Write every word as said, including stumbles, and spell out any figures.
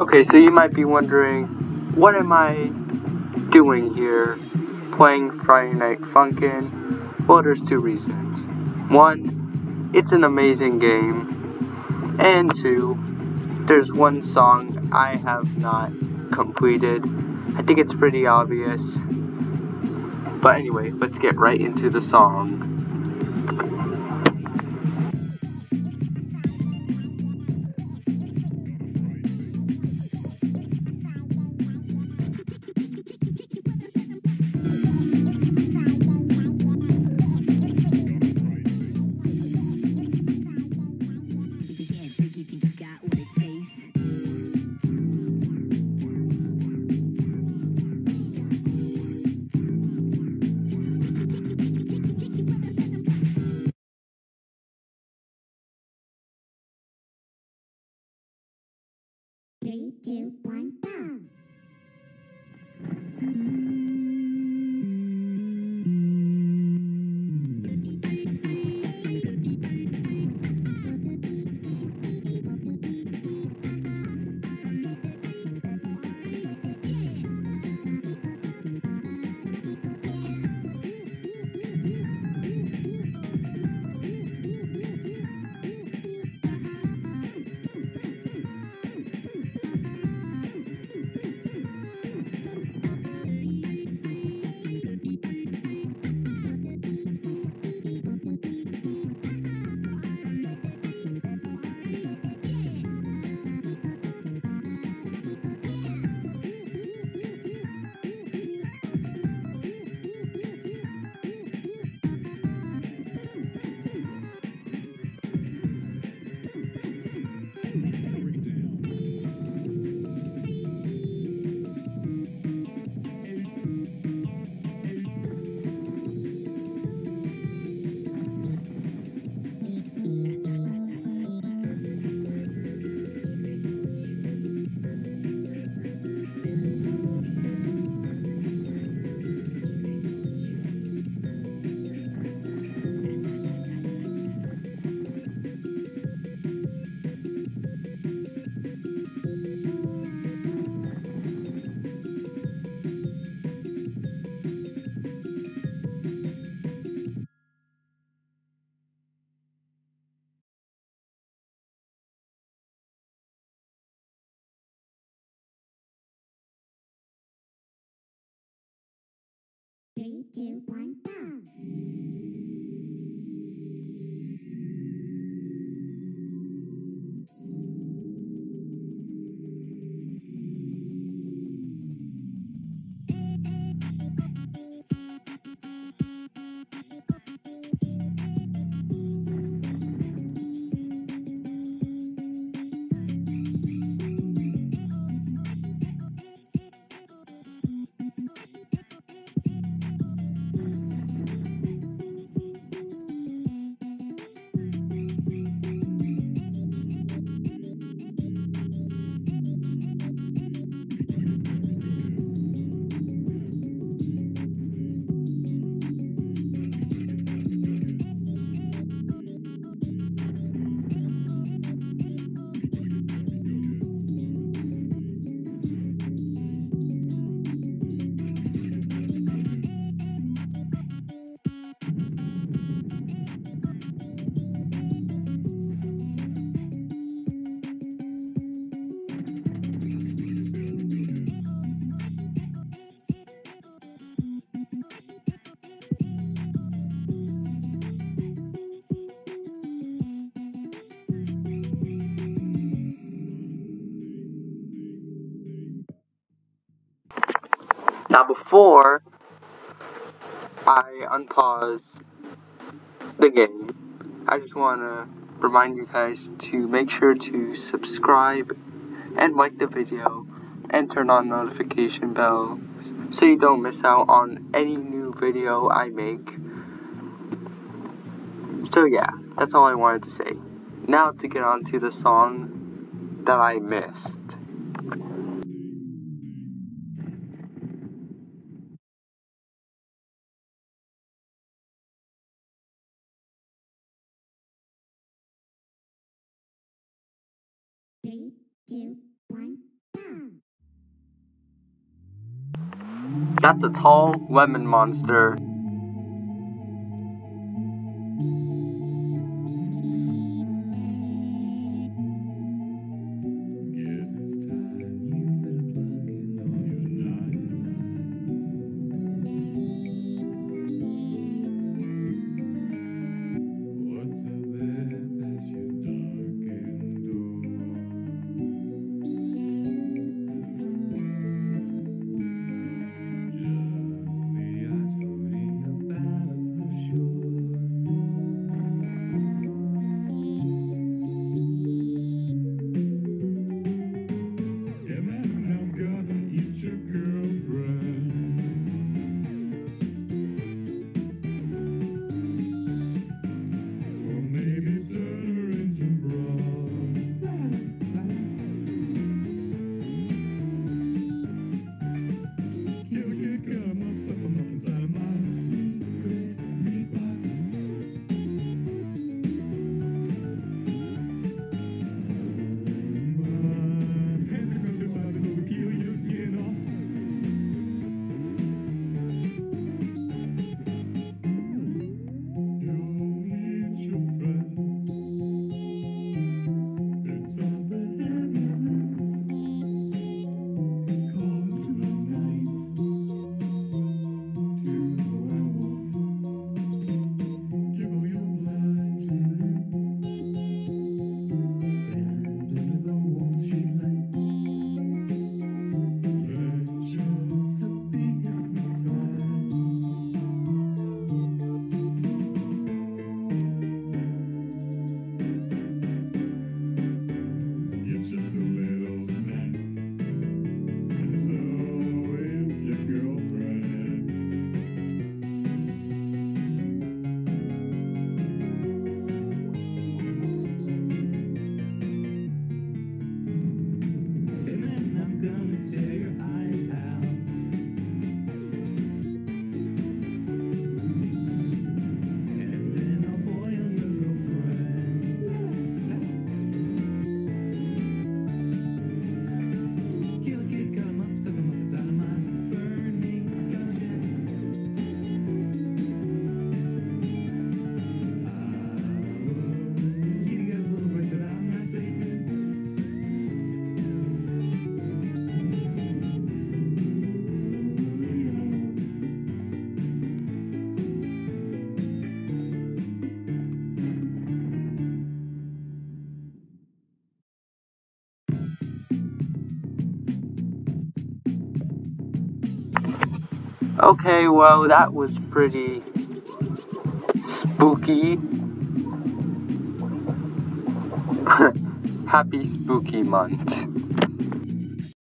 Okay, so you might be wondering, what am I doing here playing Friday Night Funkin'? Well, there's two reasons. One, it's an amazing game. And two, there's one song I have not completed. I think it's pretty obvious. But anyway, let's get right into the song. Three, two, one, go! Three, two, one, go! Now before I unpause the game, I just want to remind you guys to make sure to subscribe and like the video and turn on notification bell so you don't miss out on any new video I make. So yeah, that's all I wanted to say. Now to get on to the song that I missed. Three, two, one, go! That's a tall lemon monster. Okay, well, that was pretty spooky. Happy Spooky Month.